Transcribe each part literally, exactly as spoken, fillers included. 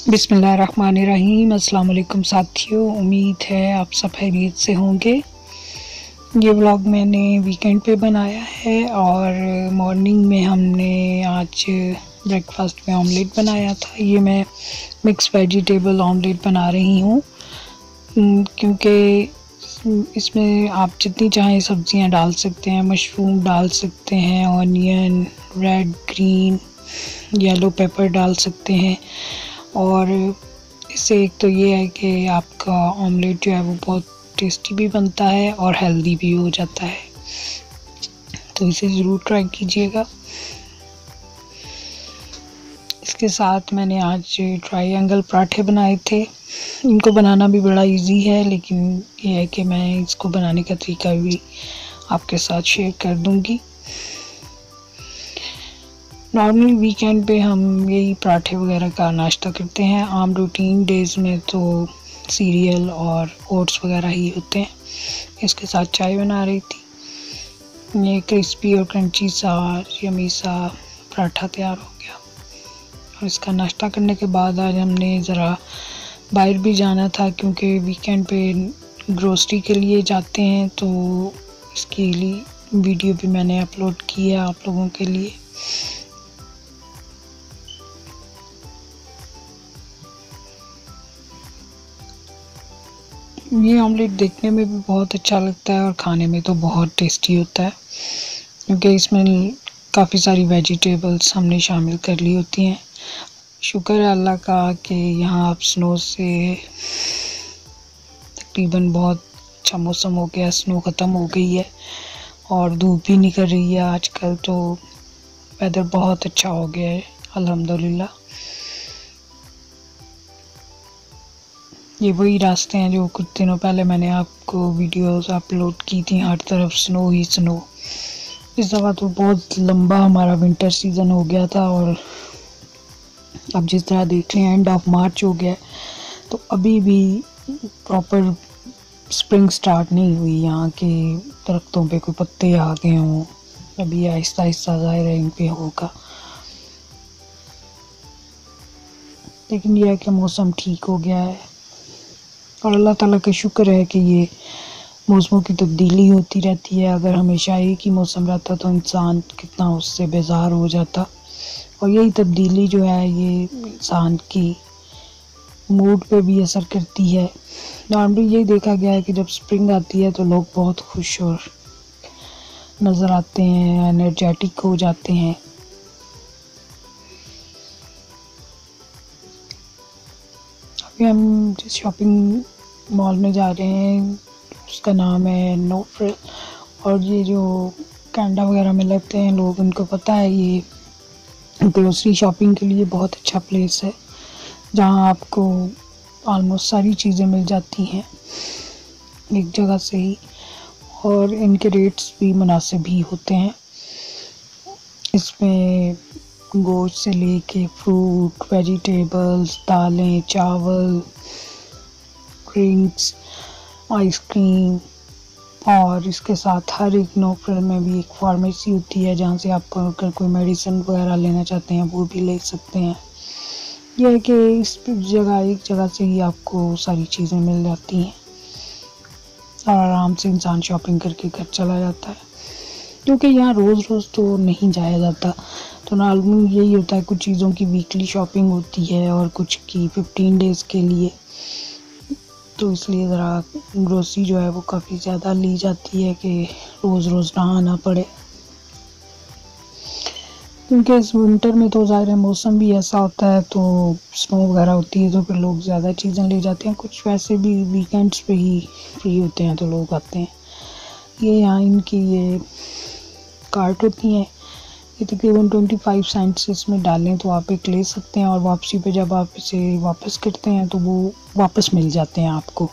बिस्मिल्लाहिर्रहमानिर्रहीम। अस्सलाम वालेकुम साथियों, उम्मीद है आप सब खैरियत से होंगे। ये व्लॉग मैंने वीकेंड पे बनाया है और मॉर्निंग में हमने आज ब्रेकफास्ट में ऑमलेट बनाया था। ये मैं मिक्स वेजिटेबल ऑमलेट बना रही हूँ क्योंकि इसमें आप जितनी चाहें सब्जियां डाल सकते हैं। मशरूम डाल सकते हैं, onion, red, green, yellow pepper डाल सकते हैं। और इससे एक तो ये है कि आपका ऑमलेट जो है वो बहुत टेस्टी भी बनता है और हेल्दी भी हो जाता है, तो इसे ज़रूर ट्राई कीजिएगा। इसके साथ मैंने आज ट्रायंगल पराठे बनाए थे। इनको बनाना भी बड़ा इजी है, लेकिन ये है कि मैं इसको बनाने का तरीका भी आपके साथ शेयर कर दूंगी। नॉर्मली वीकेंड पे हम यही पराठे वगैरह का नाश्ता करते हैं। आम रूटीन डेज़ में तो सीरियल और ओट्स वगैरह ही होते हैं। इसके साथ चाय बना रही थी। ये क्रिस्पी और क्रंची सा यमी सा पराठा तैयार हो गया। और इसका नाश्ता करने के बाद आज हमने ज़रा बाहर भी जाना था, क्योंकि वीकेंड पे ग्रोसरी के लिए जाते हैं, तो इसके लिए वीडियो भी मैंने अपलोड की है आप लोगों के लिए। ये ऑमलेट देखने में भी बहुत अच्छा लगता है और खाने में तो बहुत टेस्टी होता है, क्योंकि इसमें काफ़ी सारी वेजिटेबल्स हमने शामिल कर ली होती हैं। शुक्र है अल्लाह का कि यहाँ अब स्नो से तकरीबन बहुत अच्छा मौसम हो गया। स्नो ख़त्म हो गई है और धूप भी निकल रही है। आजकल तो वेदर बहुत अच्छा हो गया है अल्हम्दुलिल्लाह। ये वही रास्ते हैं जो कुछ दिनों पहले मैंने आपको वीडियोस अपलोड की थी। हर तरफ स्नो ही स्नो। इस दफ़ा तो बहुत लंबा हमारा विंटर सीज़न हो गया था, और अब जिस तरह देख रहे हैं एंड ऑफ मार्च हो गया, तो अभी भी प्रॉपर स्प्रिंग स्टार्ट नहीं हुई। यहाँ के दरख्तों पे कोई पत्ते आ गए हों, अभी आहिस्ता आहिस्ता ज़ाहिर है इन पे होगा। लेकिन यह है कि मौसम ठीक हो गया है और अल्लाह ताला का शुक्र है कि ये मौसमों की तब्दीली होती रहती है। अगर हमेशा एक ही मौसम रहता तो इंसान कितना उससे बेजार हो जाता। और यही तब्दीली जो है ये इंसान की मूड पे भी असर करती है। नॉर्मली यही देखा गया है कि जब स्प्रिंग आती है तो लोग बहुत खुश और नज़र आते हैं, एनर्जेटिक हो जाते हैं। अभी हम जिस शॉपिंग मॉल में जा रहे हैं उसका नाम है नो फ्रिल, और ये जो कैंडा वगैरह में लगते हैं लोग, उनको पता है ये ग्रोसरी शॉपिंग के लिए बहुत अच्छा प्लेस है, जहां आपको ऑलमोस्ट सारी चीज़ें मिल जाती हैं एक जगह से ही, और इनके रेट्स भी मुनासिब ही होते हैं। इसमें गोश्त से लेके फ्रूट, वेजिटेबल्स, दालें, चावल, ड्रिंक्स, आइसक्रीम, और इसके साथ हर एक नो फ्रिल में भी एक फार्मेसी होती है, जहाँ से आप अगर कोई मेडिसिन वगैरह लेना चाहते हैं वो भी ले सकते हैं। यह है कि इस जगह एक जगह से ही आपको सारी चीज़ें मिल जाती हैं और आराम से इंसान शॉपिंग करके घर चला जाता है, क्योंकि यहाँ रोज़ रोज़ तो नहीं जाया जाता। तो नॉर्मली यही होता है, कुछ चीज़ों की वीकली शॉपिंग होती है और कुछ की फिफ्टीन डेज़ के लिए, तो इसलिए ज़रा ग्रोसरी जो है वो काफ़ी ज़्यादा ली जाती है कि रोज़ रोज़ ना आना पड़े। क्योंकि इस विंटर में तो ज़ाहिर है मौसम भी ऐसा होता है, तो स्नो वगैरह होती है, तो फिर लोग ज़्यादा चीज़ें ले जाते हैं। कुछ वैसे भी वीकेंड्स पे ही फ्री होते हैं तो लोग आते हैं। ये यहाँ इनकी ये कार्ट होती हैं, ये तकरीबन ट्वेंटी फाइव सेंट्स इसमें डालें तो आप एक ले सकते हैं, और वापसी पे जब आप इसे वापस करते हैं तो वो वापस मिल जाते हैं आपको।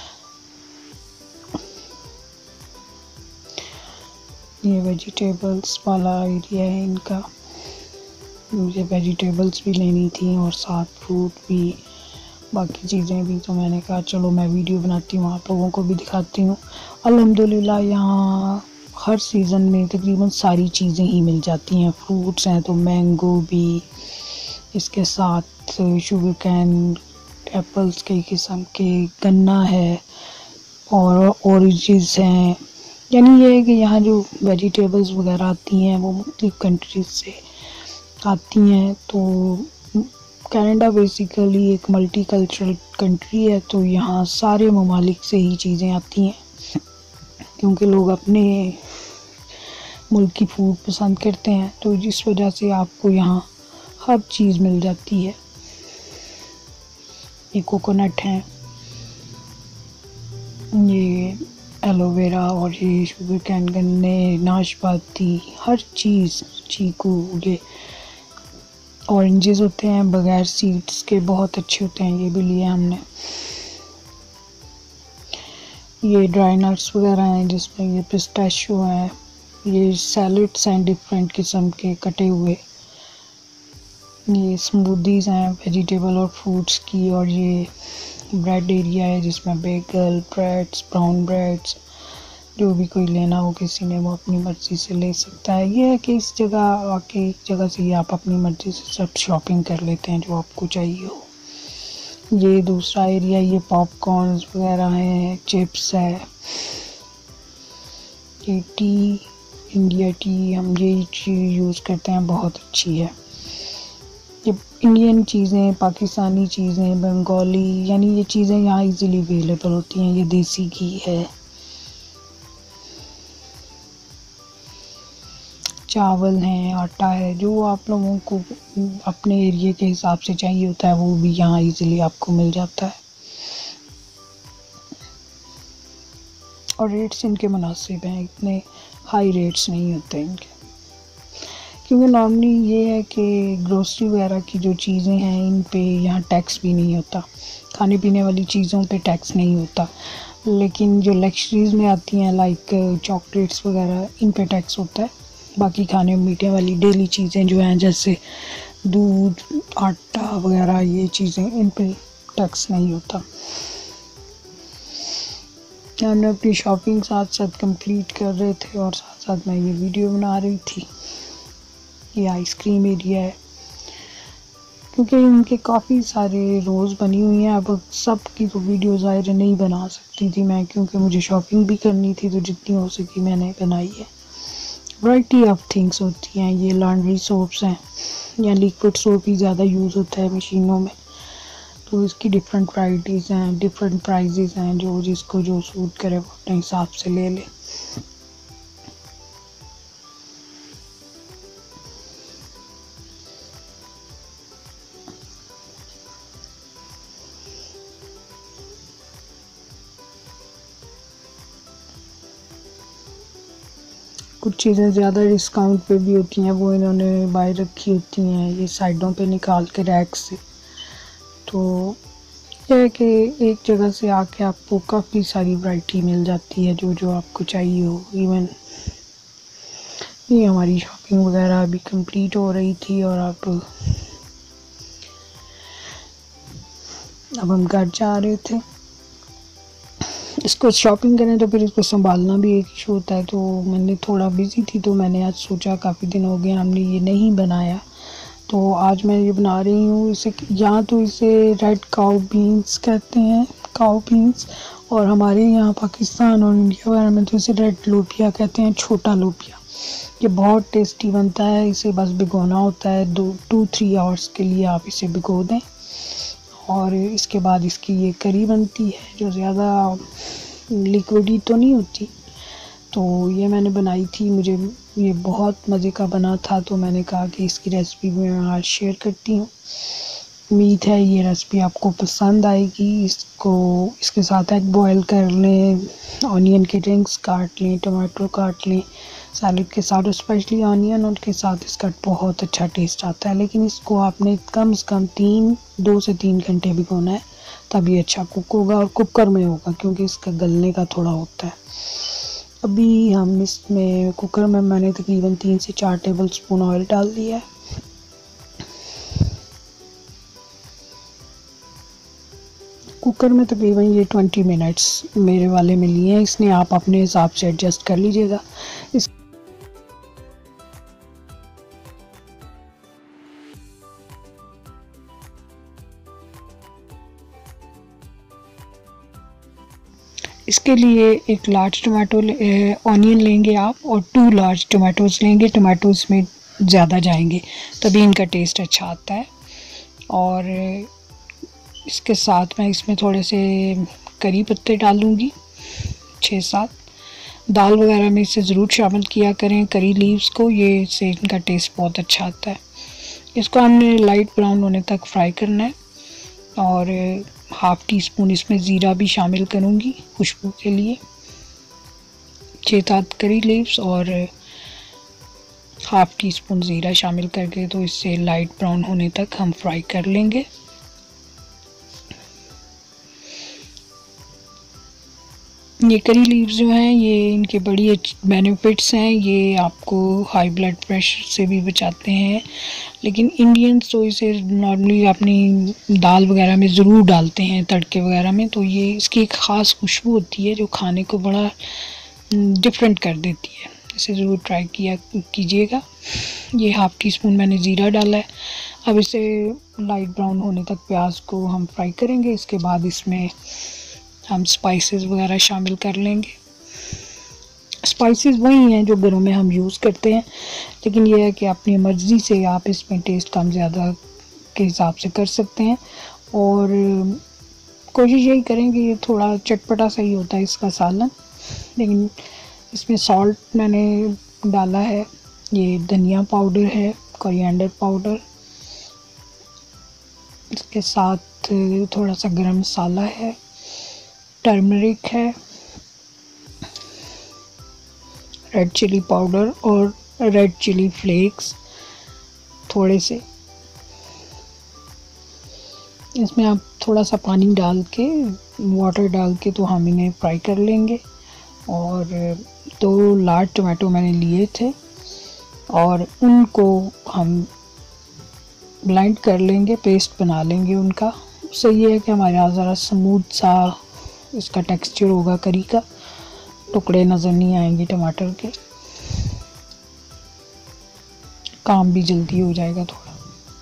ये वेजिटेबल्स वाला एरिया है इनका। मुझे वेजिटेबल्स भी लेनी थी और साथ फ्रूट भी, बाकी चीज़ें भी, तो मैंने कहा चलो मैं वीडियो बनाती हूँ, आप लोगों को भी दिखाती हूँ। अल्हम्दुलिल्लाह यहाँ हर सीज़न में तकरीबन सारी चीज़ें ही मिल जाती हैं। फ्रूट्स हैं तो मैंगो भी, इसके साथ फ्रूट्स, शुगर कैन, एप्पल्स कई किस्म के, गन्ना है और ऑरेंजेस हैं। यानी ये है कि यहाँ जो वेजिटेबल्स वगैरह आती हैं वो मुख्तलिफ कंट्रीज से आती हैं। तो कनाडा बेसिकली एक मल्टी कल्चरल कंट्री है, तो यहाँ सारे ममालिक से ही चीज़ें आती हैं क्योंकि लोग अपने मुल्क की फूड पसंद करते हैं, तो जिस वजह से आपको यहाँ हर चीज़ मिल जाती है। ये कोकोनट है, ये एलोवेरा और ये शुगर कैन, गन्ने, नाशपाती, हर चीज़, चीकू, ये ऑरेंजेस होते हैं बगैर सीड्स के, बहुत अच्छे होते हैं, ये भी लिए हमने। ये ड्राई नट्स वगैरह हैं जिसमें ये पिस्ताशियो है, ये सैलड्स हैं डिफरेंट किस्म के कटे हुए, ये स्मूदीज़ हैं वेजिटेबल और फ्रूट्स की, और ये ब्रेड एरिया है जिसमें बेगल, ब्रेड्स, ब्राउन ब्रेड्स, जो भी कोई लेना हो किसी ने वो अपनी मर्ज़ी से ले सकता है। ये है कि इस जगह आके एक जगह से ही आप अपनी मर्ज़ी से सब शॉपिंग कर लेते हैं जो आपको चाहिए हो। ये दूसरा एरिया, ये पॉपकॉर्न्स वगैरह हैं, चिप्स है, ये टी, इंडिया टी, हम ये चीज़ यूज़ करते हैं, बहुत अच्छी है। ये इंडियन चीज़ें, पाकिस्तानी चीज़ें, बंगाली, यानी ये चीज़ें यहाँ इजीली अवेलेबल होती हैं। ये देसी घी है, चावल हैं, आटा है, जो आप लोगों को अपने एरिया के हिसाब से चाहिए होता है वो भी यहाँ इजीली आपको मिल जाता है। और रेट्स इनके मुनासिब हैं, इतने हाई रेट्स नहीं होते इनके, क्योंकि नॉर्मली ये है कि ग्रोसरी वगैरह की जो चीज़ें हैं इन पे यहाँ टैक्स भी नहीं होता, खाने पीने वाली चीज़ों पे टैक्स नहीं होता, लेकिन जो लग्जरीज़ में आती हैं लाइक चॉकलेट्स वगैरह इन पे टैक्स होता है। बाकी खाने मीठे वाली डेली चीज़ें जो हैं जैसे दूध, आटा वगैरह, ये चीज़ें इन पे टैक्स नहीं होता। हमने अपनी शॉपिंग साथ साथ कंप्लीट कर रहे थे और साथ साथ मैं ये वीडियो बना रही थी। ये आइसक्रीम एरिया है, क्योंकि इनके काफ़ी सारे रोज़ बनी हुई हैं। अब सब की तो वीडियो ज़ाहिर नहीं बना सकती थी मैं, क्योंकि मुझे शॉपिंग भी करनी थी, तो जितनी हो सकी मैंने बनाई है। वैरायटी ऑफ थिंग्स होती हैं। ये लॉन्ड्री सोप्स हैं, या लिक्विड सोप ही ज़्यादा यूज़ होता है मशीनों में, तो इसकी डिफरेंट वैराइटीज़ हैं, डिफरेंट प्राइजेज़ हैं, जो जिसको जो सूट करे वो अपने हिसाब से ले ले। कुछ चीज़ें ज़्यादा डिस्काउंट पे भी होती हैं, वो इन्होंने बाय रखी होती हैं ये साइडों पे निकाल के रैक से। तो यह है कि एक जगह से आके आपको काफ़ी सारी वैरायटी मिल जाती है जो जो आपको चाहिए हो। इवन ये हमारी शॉपिंग वगैरह अभी कंप्लीट हो रही थी और अब अब हम घर जा रहे थे। इसको शॉपिंग करें तो फिर इसको संभालना भी एक इशू होता है, तो मैंने थोड़ा बिज़ी थी तो मैंने आज सोचा काफ़ी दिन हो गए हमने ये नहीं बनाया, तो आज मैं ये बना रही हूँ। इसे यहाँ तो इसे रेड काऊ बीन्स कहते हैं, काऊ बीन्स, और हमारे यहाँ पाकिस्तान और इंडिया वगैरह में तो इसे रेड लोबिया कहते हैं, छोटा लोबिया। ये बहुत टेस्टी बनता है। इसे बस भिगोना होता है, दो टू थ्री आवर्स के लिए आप इसे भिगो दें, और इसके बाद इसकी ये करी बनती है जो ज़्यादा लिक्विडी तो नहीं होती। तो ये मैंने बनाई थी, मुझे ये बहुत मज़े का बना था, तो मैंने कहा कि इसकी रेसिपी मैं आज शेयर करती हूँ। उम्मीद है ये रेसिपी आपको पसंद आएगी। इसको इसके साथ एग बॉयल कर लें, ऑनियन के रिंग्स काट लें, टमाटो काट लें सैलड के साथ, और स्पेशली ऑनियन उनके साथ इसका बहुत अच्छा टेस्ट आता है। लेकिन इसको आपने कम से कम तीन दो से तीन घंटे भिगोना है, तभी अच्छा कुक होगा, और कुकर में होगा क्योंकि इसका गलने का थोड़ा होता है। अभी हम इसमें कुकर में मैंने तकरीबन तीन से चार टेबल स्पून ऑयल डाल दिया है। कुकर में तकरीबन ये ट्वेंटी मिनट्स मेरे वाले में लिए हैं, इसने आप अपने हिसाब से एडजस्ट कर लीजिएगा। इस इसके लिए एक लार्ज टमाटो ऑनियन लेंगे आप और टू लार्ज टमाटोज लेंगे। टमाटोज में ज़्यादा जाएंगे तभी इनका टेस्ट अच्छा आता है। और इसके साथ मैं इसमें थोड़े से करी पत्ते डालूँगी, छः सात। दाल वगैरह में इसे ज़रूर शामिल किया करें करी लीव्स को, ये इससे इनका टेस्ट बहुत अच्छा आता है। इसको हमने लाइट ब्राउन होने तक फ्राई करना है। और हाफ़ टी स्पून इसमें ज़ीरा भी शामिल करूँगी खुशबू के लिए, छः सात करी लीव्स और हाफ़ टी स्पून ज़ीरा शामिल करके तो इससे लाइट ब्राउन होने तक हम फ्राई कर लेंगे। ये करी लीव्स जो हैं ये इनके बड़ी बेनिफिट्स हैं। ये आपको हाई ब्लड प्रेशर से भी बचाते हैं, लेकिन इंडियंस तो इसे नॉर्मली अपनी दाल वगैरह में ज़रूर डालते हैं, तड़के वगैरह में। तो ये इसकी एक ख़ास खुशबू होती है जो खाने को बड़ा डिफरेंट कर देती है। इसे ज़रूर ट्राई किया कीजिएगा। ये हाफ़ टी स्पून मैंने ज़ीरा डाला है। अब इसे लाइट ब्राउन होने तक प्याज को हम फ्राई करेंगे। इसके बाद इसमें हम स्पाइसेस वगैरह शामिल कर लेंगे। स्पाइसेस वही हैं जो घरों में हम यूज़ करते हैं, लेकिन यह है कि अपनी मर्ज़ी से आप इसमें टेस्ट कम ज़्यादा के हिसाब से कर सकते हैं। और कोशिश यही करेंगे ये थोड़ा चटपटा सही होता है इसका सालन। लेकिन इसमें सॉल्ट मैंने डाला है, ये धनिया पाउडर है, कोरिएंडर पाउडर, इसके साथ थोड़ा सा गरम मसाला है, टर्मरिक है, रेड चिली पाउडर और रेड चिली फ्लेक्स थोड़े से। इसमें आप थोड़ा सा पानी डाल के, वाटर डाल के तो हम इन्हें फ्राई कर लेंगे। और दो लार्ज टमाटो मैंने लिए थे और उनको हम ब्लेंड कर लेंगे, पेस्ट बना लेंगे उनका। उससे ये है कि हमारे यहाँ ज़रा स्मूथ सा इसका टेक्सचर होगा, करी का टुकड़े नज़र नहीं आएंगे टमाटर के, काम भी जल्दी हो जाएगा थोड़ा।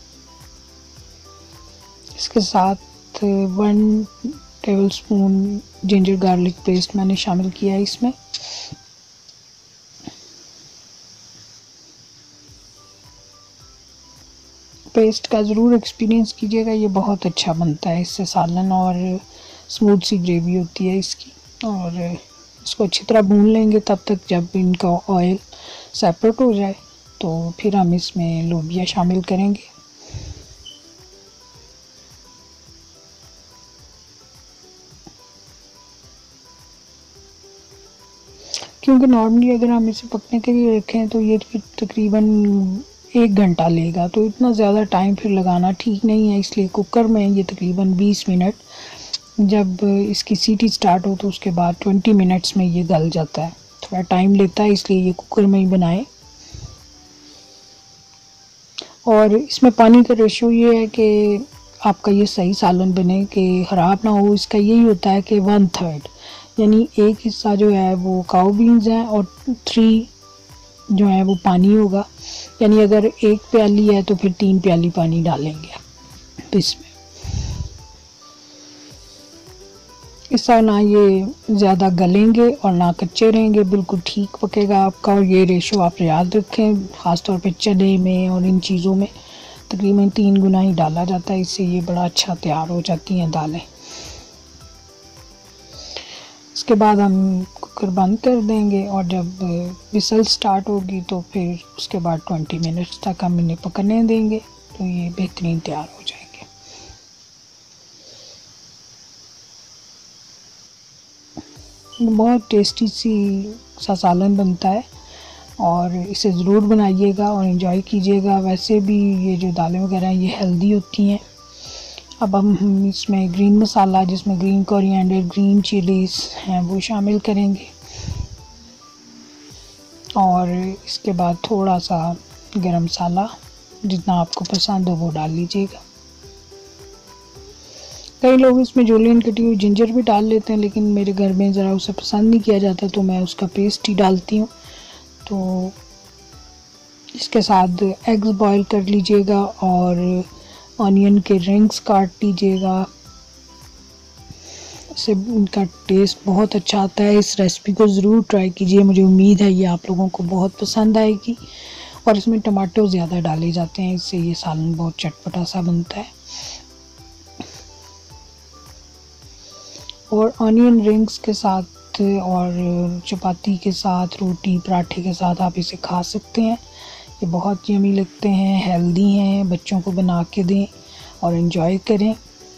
इसके साथ one tablespoon ginger garlic paste मैंने शामिल किया है इसमें। पेस्ट का ज़रूर एक्सपीरियंस कीजिएगा, ये बहुत अच्छा बनता है इससे सालन, और स्मूथ सी ग्रेवी होती है इसकी। और इसको अच्छी तरह भून लेंगे तब तक जब इनका ऑयल सेपरेट हो जाए, तो फिर हम इसमें लोबिया शामिल करेंगे। क्योंकि नॉर्मली अगर हम इसे पकने के लिए रखें तो ये फिर तकरीबन एक घंटा लेगा, तो इतना ज़्यादा टाइम फिर लगाना ठीक नहीं है। इसलिए कुकर में ये तकरीबन बीस मिनट, जब इसकी सीटी स्टार्ट हो तो उसके बाद बीस मिनट्स में ये गल जाता है। थोड़ा टाइम लेता है, इसलिए ये कुकर में ही बनाएं। और इसमें पानी का रेशियो ये है कि आपका ये सही सालन बने कि ख़राब ना हो। इसका यही होता है कि वन थर्ड, यानी एक हिस्सा जो है वो काऊ बीन्स हैं और थ्री जो है वो पानी होगा। यानी अगर एक प्याली है तो फिर तीन प्याली पानी डालेंगे तो इसमें। इससे ना ये ज़्यादा गलेंगे और ना कच्चे रहेंगे, बिल्कुल ठीक पकेगा आपका। और ये रेशो आप याद रखें, ख़ासतौर पे चने में और इन चीज़ों में तकरीबन तीन गुना ही डाला जाता है, इससे ये बड़ा अच्छा तैयार हो जाती हैं दालें। इसके बाद हम कुकर बंद कर देंगे और जब विसल स्टार्ट होगी तो फिर उसके बाद बीस मिनट्स तक हम इन्हें पकने देंगे, तो ये बेहतरीन तैयार हो जाएंगे। बहुत टेस्टी सी सा सालन बनता है और इसे ज़रूर बनाइएगा और एंजॉय कीजिएगा। वैसे भी ये जो दालें वगैरह हैं ये हेल्दी होती हैं। अब हम इसमें ग्रीन मसाला, जिसमें ग्रीन कोरिएंडर, ग्रीन चिलीज़ हैं, वो शामिल करेंगे। और इसके बाद थोड़ा सा गरम मसाला, जितना आपको पसंद हो वो डाल लीजिएगा। कई लोग इसमें जूलियन कटी हुई जिंजर भी डाल लेते हैं, लेकिन मेरे घर में ज़रा उसे पसंद नहीं किया जाता, तो मैं उसका पेस्ट ही डालती हूँ। तो इसके साथ एग्स बॉईल कर लीजिएगा और ऑनियन के रिंग्स काट लीजिएगा। से इनका टेस्ट बहुत अच्छा आता है। इस रेसिपी को ज़रूर ट्राई कीजिए, मुझे उम्मीद है ये आप लोगों को बहुत पसंद आएगी। और इसमें टमाटो ज़्यादा डाले जाते हैं, इससे ये सालन बहुत चटपटा सा बनता है। और ऑनियन रिंग्स के साथ और चपाती के साथ, रोटी पराठे के साथ आप इसे खा सकते हैं। ये बहुत यमी लगते हैं, हेल्दी हैं। बच्चों को बना के दें और एंजॉय करें।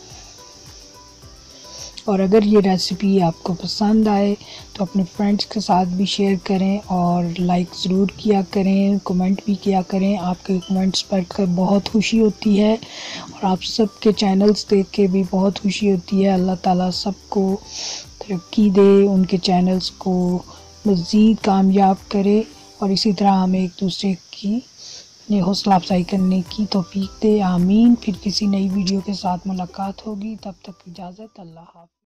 और अगर ये रेसिपी आपको पसंद आए तो अपने फ्रेंड्स के साथ भी शेयर करें और लाइक ज़रूर किया करें, कमेंट भी किया करें। आपके कमेंट्स पढ़कर बहुत खुशी होती है और आप सबके चैनल्स देख के भी बहुत खुशी होती है। अल्लाह ताला सबको तरक्की दे, उनके चैनल्स को मज़ीद कामयाब करे और इसी तरह हमें एक दूसरे की ये हौसला अफजाई करने की तौफीक दे। आमीन। फिर किसी नई वीडियो के साथ मुलाकात होगी, तब तक इजाज़त। अल्लाह हाफ़िज़।